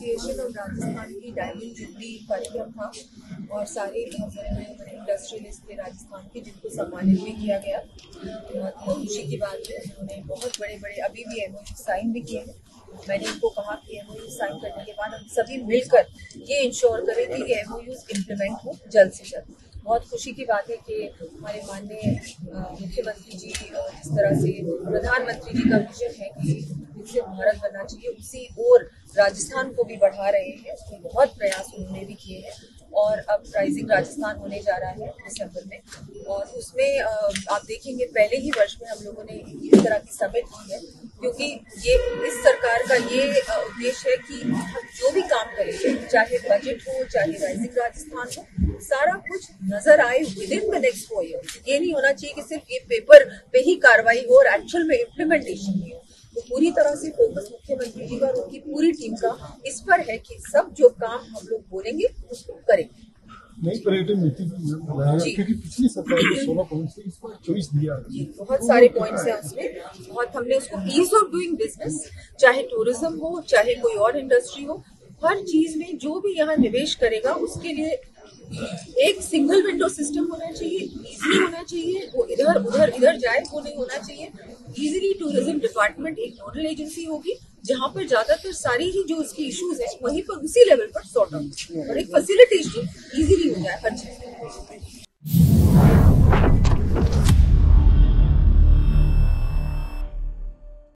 Association और राजस्थान की diamond jubilee कार्यक्रम था और सारे बहुत बड़े इंडस्ट्रियलिस्ट थे राजस्थान के जिनको सम्मानित भी किया गया। बहुत खुशी की बात है, उन्होंने बहुत बड़े बड़े अभी भी एमओयू साइन भी किए हैं। मैंने इनको कहा कि एमओयू साइन करने के बाद हम सभी मिलकर ये इंश्योर करें कि ये एमओयूज इम्प्लीमेंट हो जल्द से जल्द। बहुत खुशी की बात है कि हमारे माननीय मुख्यमंत्री जी जिस तरह से प्रधानमंत्री जी का विजन है कि विकसित भारत बनना चाहिए, उसी ओर राजस्थान को भी बढ़ा रहे हैं। उसमें बहुत प्रयास उन्होंने भी किए हैं और अब राइजिंग राजस्थान होने जा रहा है दिसंबर में और उसमें आप देखेंगे पहले ही वर्ष में हम लोगों ने इस तरह की समिट की है, क्योंकि ये इस सरकार का ये उद्देश्य है कि हम जो भी काम करेंगे, चाहे बजट हो चाहे राइजिंग राजस्थान हो, सारा कुछ नजर आए within the next 4 years. ये नहीं होना चाहिए कि सिर्फ ये पेपर पे ही कार्रवाई हो और एक्चुअल में इम्प्लीमेंटेशन नहीं हो। तो पूरी तरह से फोकस मुख्यमंत्री जी का और उनकी पूरी टीम का इस पर है कि सब जो काम हम लोग बोलेंगे उसको करेंगे। नई पर्यटन नीति क्योंकि पिछली सरकार ने 16 पॉइंट से इस पर चॉइस दिया जी, बहुत सारे पॉइंट्स हैं उसमें। बहुत हमने उसको ईज ऑफ डूइंग बिजनेस, चाहे टूरिज्म हो चाहे कोई और इंडस्ट्री हो, हर चीज में जो भी यहाँ निवेश करेगा उसके लिए एक सिंगल विंडो सिस्टम होना चाहिए, इजीली होना चाहिए, वो इधर जाए वो नहीं होना चाहिए। इजीली टूरिज्म डिपार्टमेंट एक नोडल एजेंसी होगी जहाँ पर ज्यादातर सारी ही जो उसकी इश्यूज है वहीं पर उसी लेवल पर सॉर्ट आउट और एक फैसिलिटेशन इजीली हो जाए हर चीज।